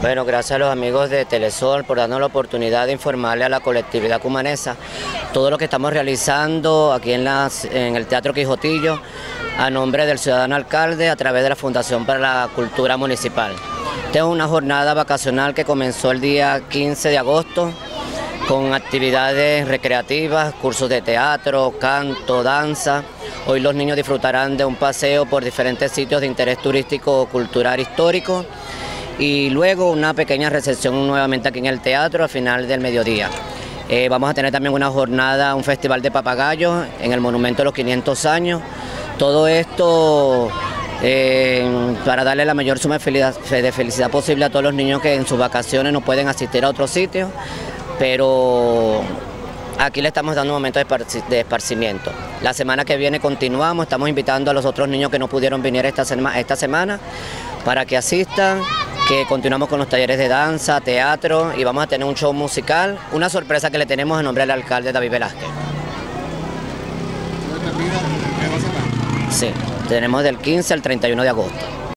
Bueno, gracias a los amigos de Telesol por darnos la oportunidad de informarle a la colectividad cumanesa todo lo que estamos realizando aquí en el Teatro Quijotillo a nombre del ciudadano alcalde a través de la Fundación para la Cultura Municipal. Tengo una jornada vacacional que comenzó el día 15 de agosto con actividades recreativas, cursos de teatro, canto, danza. Hoy los niños disfrutarán de un paseo por diferentes sitios de interés turístico, cultural, histórico, y luego una pequeña recepción nuevamente aquí en el teatro a final del mediodía. Vamos a tener también una jornada, un festival de papagayos en el Monumento de los 500 años. Todo esto para darle la mayor suma de felicidad posible a todos los niños que en sus vacaciones no pueden asistir a otros sitios, pero aquí le estamos dando un momento de esparcimiento. La semana que viene continuamos, estamos invitando a los otros niños que no pudieron venir esta semana para que asistan, que continuamos con los talleres de danza, teatro y vamos a tener un show musical, una sorpresa que le tenemos en nombre del alcalde David Velázquez. Sí, tenemos del 15 al 31 de agosto.